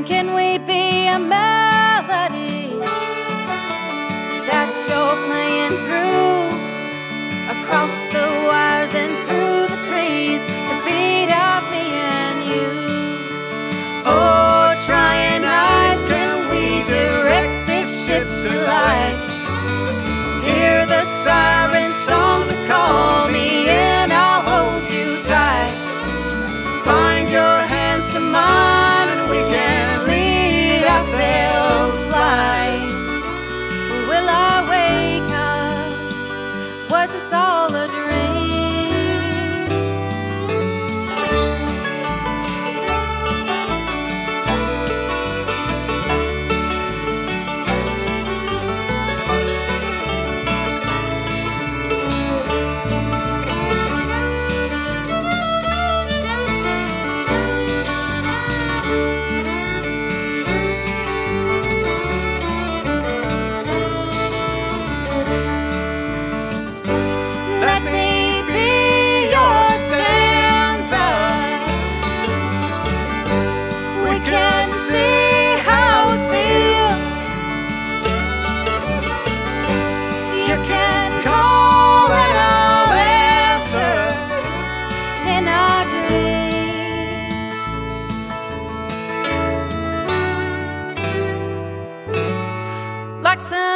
Can we be a melody that you're playing through, across the wires and through the trees, the beat of me and you? Oh, trying eyes, can we direct this ship to light? Hear the siren song to call me in, I'll hold you tight. Bind your hands to mine and we can lead ourselves blind. Will I wake up? Was this all a dream? Some